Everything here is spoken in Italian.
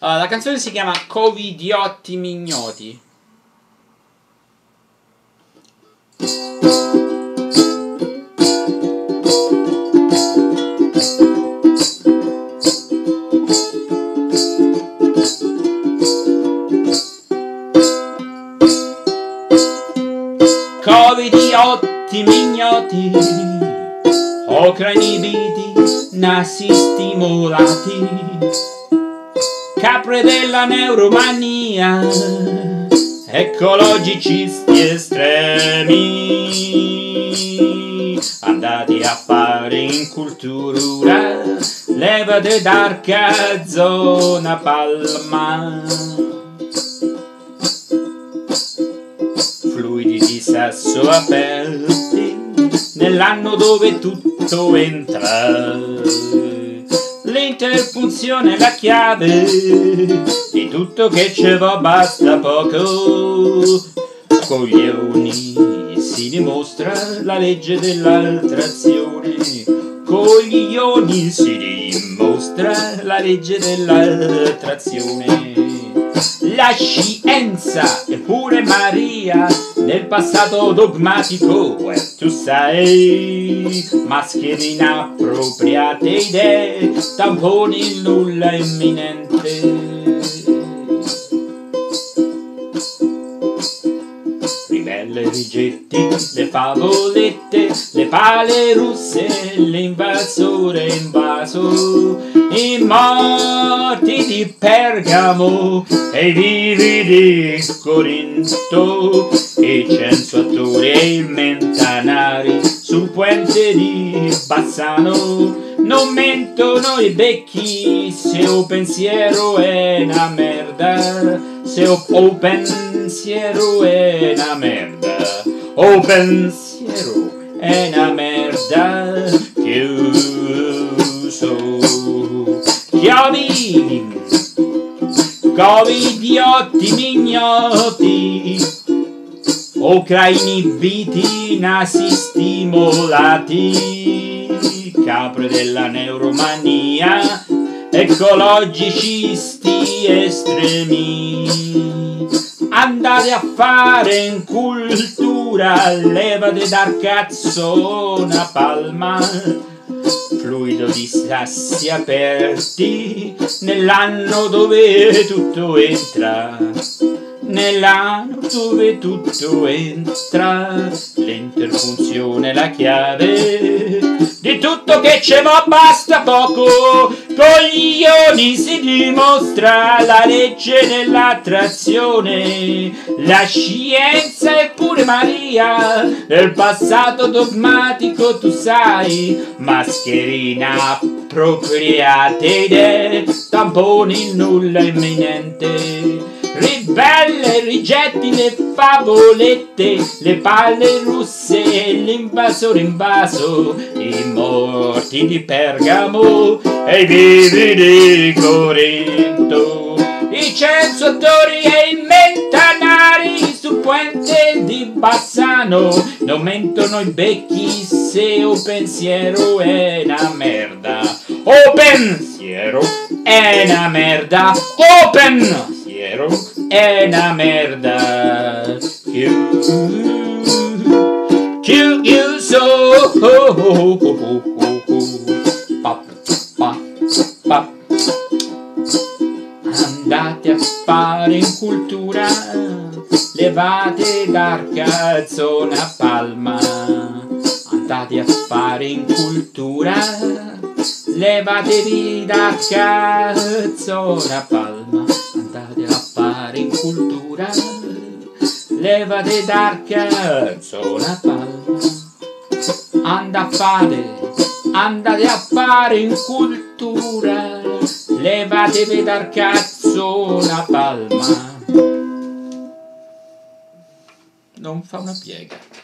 La canzone si chiama Covidiotti Mignoti. Covidiotti mignoti, ocra inibiti, nasi stimolati, capre della neuromania, ecologicisti estremi, andati a fare in cultura, levate d'arca zona Palma. Fluidi di sasso aperti nell'anno dove tutto entra, l'interpunzione è la chiave di tutto che ce va, basta poco. Coglioni si dimostra la legge dell'attrazione, coglioni si dimostra la legge dell'attrazione. La scienza e pure Maria nel passato dogmatico, tu sai, maschere inappropriate idee, tamponi il nulla imminente. Ribelle rigetti, le favolette, le pale russe, l'invasore invaso, i morti di Pergamo e i vivi di Corinto, i censuatori e i mentanari sul puente di Bassano. Non mentono i becchi se o pensiero è una merda, se o pensiero è una merda, o pensiero è una merda. Chiuso chiavi, covidiotti mignoti, ocra inibiti, nasi stimolati, capre della neuromania, ecologicisti estremi, andate a fare in cultura, levate dal cazzo una Palma. Fluido di sassi aperti nell'anno dove tutto entra, nell'anno dove tutto entra, l'interfunzione è la chiave di tutto che ce va, basta poco. Coglioni si dimostra la legge dell'attrazione, la scienza e pure Maria nel passato dogmatico, tu sai, mascherina appropriate idee, tamponi il nulla imminente. Ribelle, rigetti le favolette, le palle russe, l'invasore invaso, i morti di Pergamo e i vivi di Corinto, i censuatori e i mentanari sul puente di Bassano. Non mentono i becchi se o pensiero è una merda, o pensiero è una merda, o pensiero è una merda. Chiuso. Andate a fare in cultura, levate d'arca zona Palma. Andate a fare in cultura, levatevi d'arca zona Palma. Andate a fare in cultura, levate d'arca zona Palma. Andate a fare in cultura, levatevi dal cazzo una Palma. Non fa una piega.